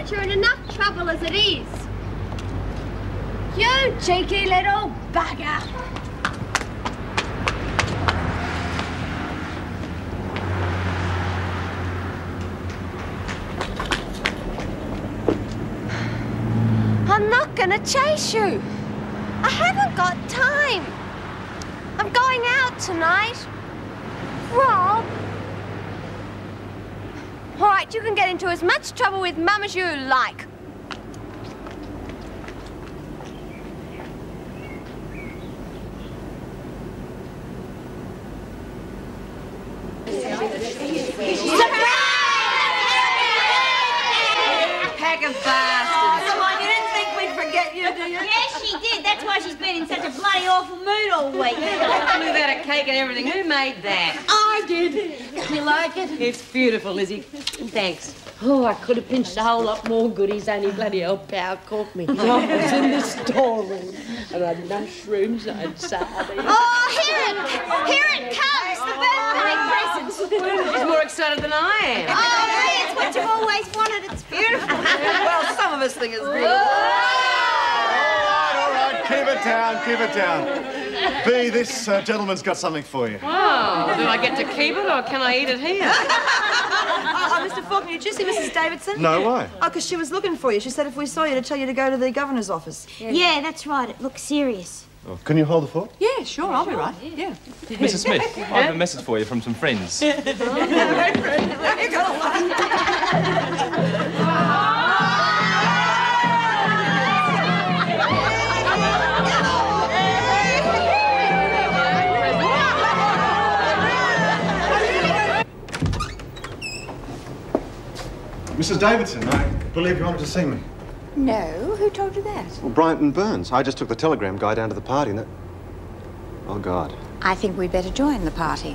it. You're in enough trouble as it is. You cheeky little bugger. I'm not gonna chase you. I haven't got time. I'm going out tonight. Rob. All right, you can get into as much trouble with Mum as you like. Pack of bastards. Come on, you didn't think we'd forget you, do you? Yes, she did. That's why she's been in such a bloody awful mood all week. Look at a cake and everything. Who made that? I did. You like it? It's beautiful, Lizzie. Thanks. Oh, I could have pinched a whole lot more goodies, only bloody old pal caught me. I was in the storeroom and I had mushrooms, I had sardines. Oh, here it comes, the birthday present. She's more excited than I am. Oh, Lee, it's what you've always wanted. It's beautiful. Well, some of us think it's beautiful. All right, keep it down, keep it down. B, this gentleman's got something for you. Oh, do I get to keep it or can I eat it here? Mr. Faulkner, did you see Mrs. Davidson? No, why? Oh, because she was looking for you. She said if we saw you to tell you to go to the governor's office. Yeah, that's right. It looks serious. Oh, can you hold the fort? Yeah, sure, I'll be right. Yeah. Mrs. Smith, I have a message for you from some friends. Mrs. Davidson, I believe you wanted to see me. No, who told you that? Well, Bryant and Burns. I just took the telegram guy down to the party and that... Oh, God. I think we'd better join the party.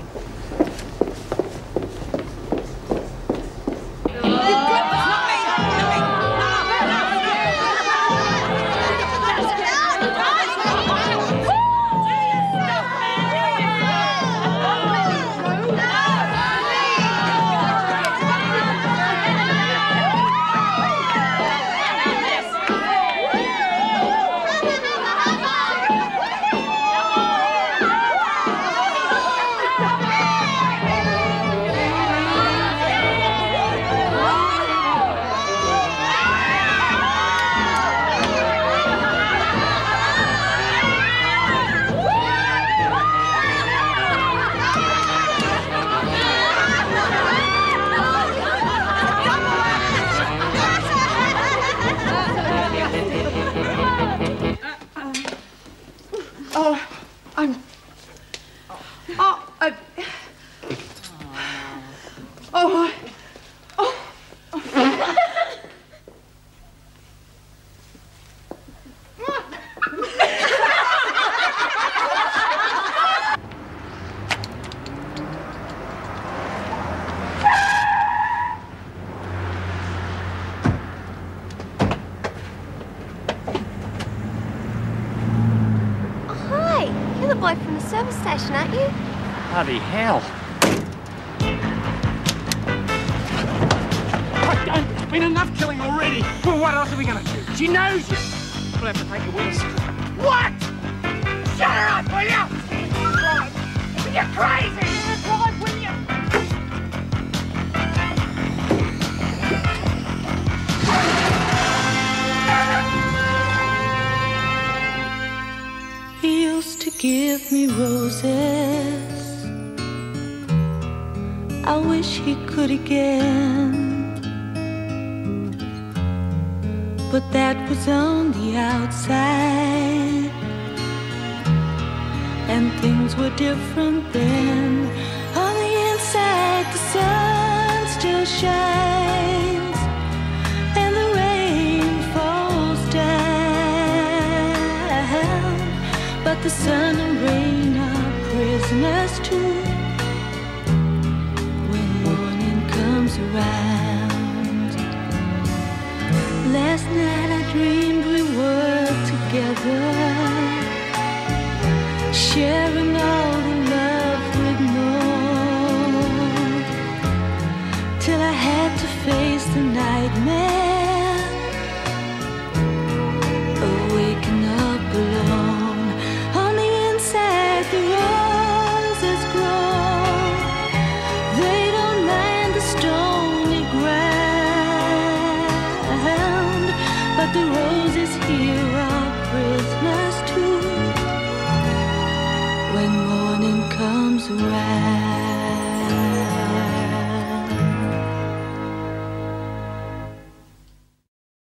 Service station, aren't you? Bloody hell. It's been enough killing already. Well, what else are we going to do? She knows you. We'll have to take her with us. What? Shut her up, will you? You're crazy. Drive, will you? He used to give me roses. I wish he could again. But that was on the outside, and things were different then. On the inside, the sun still shines, and the rain falls down. But the sun and rain are prisoners too when morning comes around. Last night I dreamed we were together, sharing all the love we'd known, till I had to face the nightmare but the roses here are prisoners too. When morning comes around,